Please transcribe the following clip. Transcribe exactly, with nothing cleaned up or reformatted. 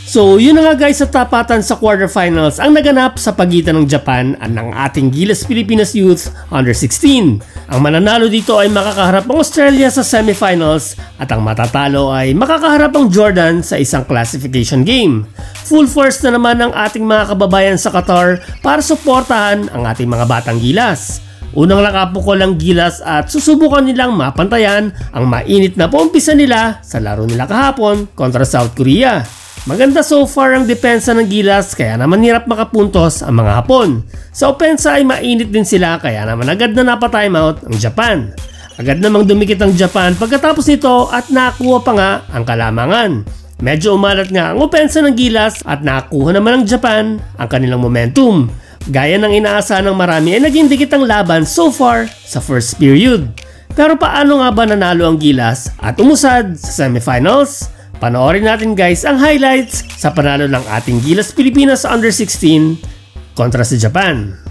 So yun na nga guys, sa tapatan sa quarterfinals ang naganap sa pagitan ng Japan at ng ating Gilas Pilipinas Youth under sixteen. Ang mananalo dito ay makakaharap ang Australia sa semifinals at ang matatalo ay makakaharap ang Jordan sa isang classification game. Full force na naman ang ating mga kababayan sa Qatar para suportahan ang ating mga batang Gilas. Unang lakapukol ang Gilas at susubukan nilang mapantayan ang mainit na paumpisa nila sa laro nila kahapon kontra South Korea. Maganda so far ang depensa ng Gilas kaya naman hirap makapuntos ang mga Hapon. Sa opensa ay mainit din sila kaya naman agad na napa-timeout ang Japan. Agad namang dumikit ang Japan pagkatapos nito at nakuha pa nga ang kalamangan. Medyo umalat nga ang opensa ng Gilas at nakuha naman ng Japan ang kanilang momentum. Gaya ng inaasahan ng marami ay naging dikit ang laban so far sa first period. Pero paano nga ba nanalo ang Gilas at umusad sa semifinals? Panoorin natin guys ang highlights sa panalo ng ating Gilas Pilipinas under sixteen kontra sa Japan.